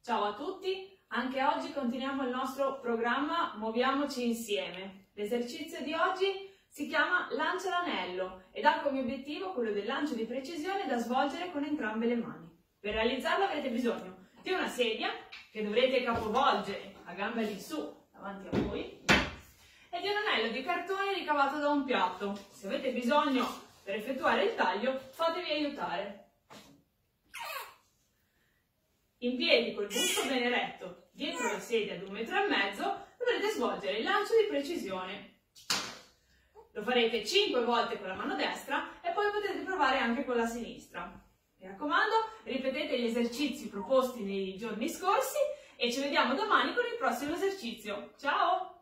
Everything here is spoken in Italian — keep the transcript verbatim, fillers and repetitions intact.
Ciao a tutti, anche oggi continuiamo il nostro programma Muoviamoci insieme. L'esercizio di oggi si chiama Lancia l'anello ed ha come obiettivo quello del lancio di precisione da svolgere con entrambe le mani. Per realizzarlo avrete bisogno di una sedia che dovrete capovolgere a gambe all'insù davanti a voi e di un anello di cartone ricavato da un piatto. Se avete bisogno per effettuare il taglio, fatevi aiutare. In piedi col busto ben eretto dietro la sedia ad un metro e mezzo dovrete svolgere il lancio di precisione. Lo farete cinque volte con la mano destra e poi potete provare anche con la sinistra. Mi raccomando, ripetete gli esercizi proposti nei giorni scorsi e ci vediamo domani con il prossimo esercizio. Ciao!